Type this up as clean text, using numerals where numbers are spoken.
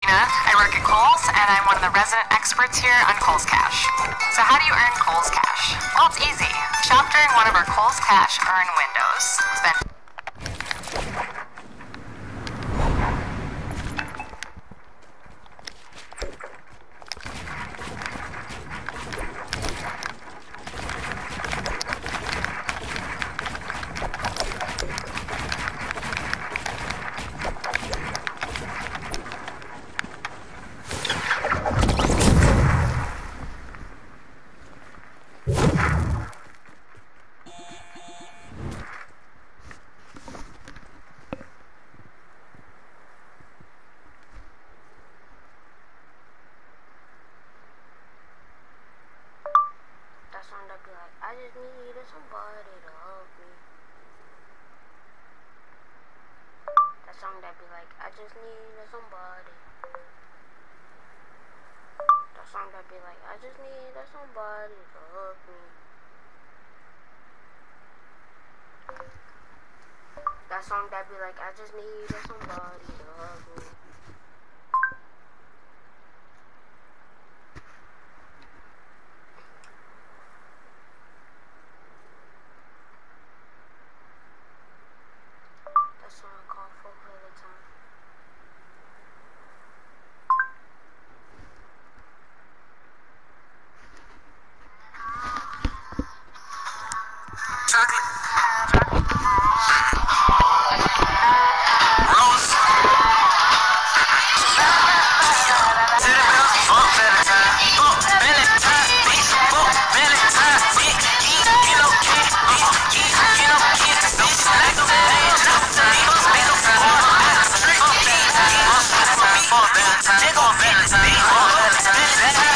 I work at Kohl's, and I'm one of the resident experts here on Kohl's Cash. So how do you earn Kohl's Cash? Well, it's easy. Shop during one of our Kohl's Cash earn windows. Spend song that be like, I just needed somebody to love me. That song that be like, I just needed somebody. That song that be like, I just needed somebody to love me. That song that be like, I just needed somebody to love me. That song called Full Play Time. Valentine.